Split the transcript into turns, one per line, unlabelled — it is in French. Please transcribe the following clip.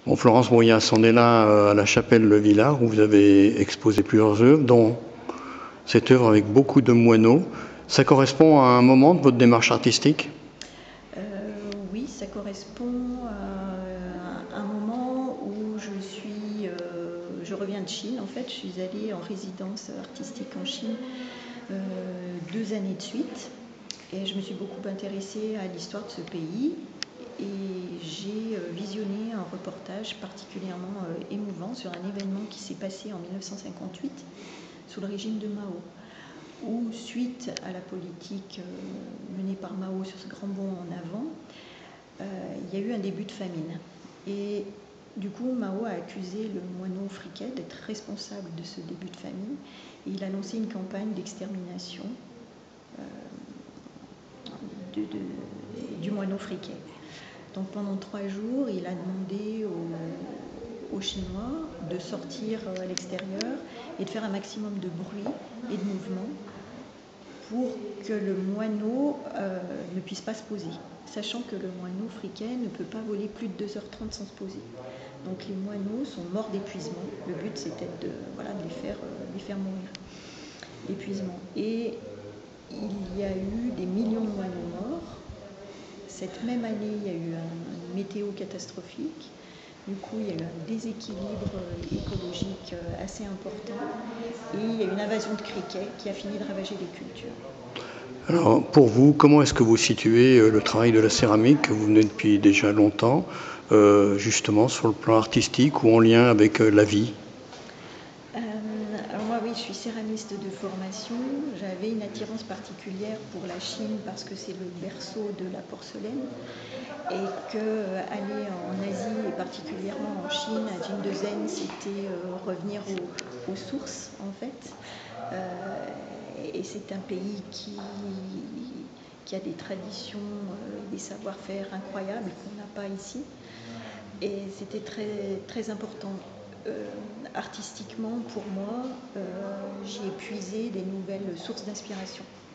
Bon, Florence Bruyas, on est là à la chapelle Le Villard où vous avez exposé plusieurs œuvres, dont cette œuvre avec beaucoup de moineaux. Ça correspond à un moment de votre démarche artistique?
Oui, ça correspond à un moment où je reviens de Chine. En fait, je suis allée en résidence artistique en Chine 2 années de suite. Et je me suis beaucoup intéressée à l'histoire de ce pays. Et j'ai visionné un reportage particulièrement émouvant sur un événement qui s'est passé en 1958 sous le régime de Mao, où suite à la politique menée par Mao sur ce grand bond en avant, il y a eu un début de famine. Et du coup, Mao a accusé le moineau friquet d'être responsable de ce début de famine. Et il a lancé une campagne d'extermination du moineau friquet. Donc pendant 3 jours, il a demandé aux Chinois de sortir à l'extérieur et de faire un maximum de bruit et de mouvement pour que le moineau ne puisse pas se poser, sachant que le moineau friquet ne peut pas voler plus de 2h30 sans se poser. Donc les moineaux sont morts d'épuisement. Le but c'était de les faire mourir d'épuisement. Et il y a eu des millions de moineaux morts. Cette même année, il y a eu une météo catastrophique. Du coup, il y a eu un déséquilibre écologique assez important et il y a eu une invasion de criquets qui a fini de ravager les cultures.
Alors, pour vous, comment est-ce que vous situez le travail de la céramique, que vous venez depuis déjà longtemps, justement sur le plan artistique ou en lien avec la vie?
Alors moi, oui, je suis céramiste de formation. J'avais une attirance particulière pour la Chine parce que c'est le berceau de la porcelaine et que aller en Asie et particulièrement en Chine, à Jingdezhen, c'était revenir aux sources en fait. Et c'est un pays qui a des traditions et des savoir-faire incroyables qu'on n'a pas ici. Et c'était très, très important. Artistiquement, pour moi, j'ai puisé des nouvelles sources d'inspiration.